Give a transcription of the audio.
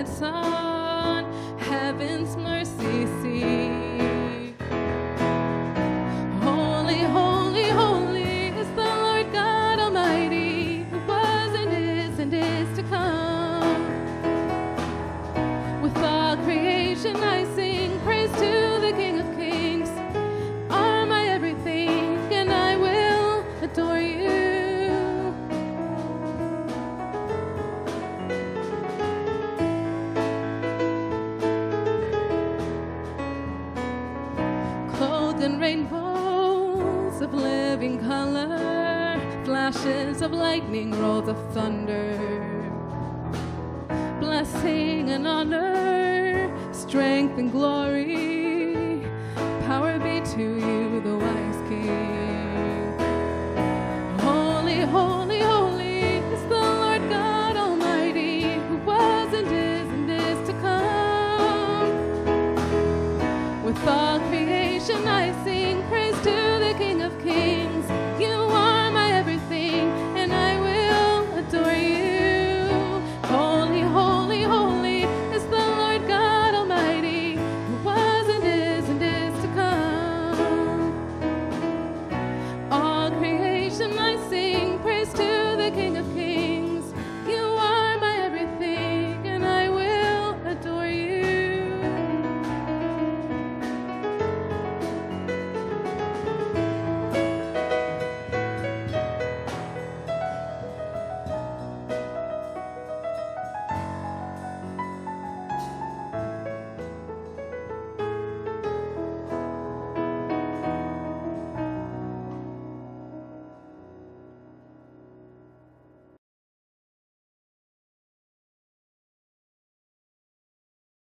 sits on heaven's mercy seat. Holy, holy, holy is the Lord God Almighty, who was and is to come. With all creation I sing praise to the King of Kings. Are my everything, and I will adore you. Clothed in rainbows of living color, flashes of lightning, rolls of thunder. Blessing and honor, strength and glory, power be to you.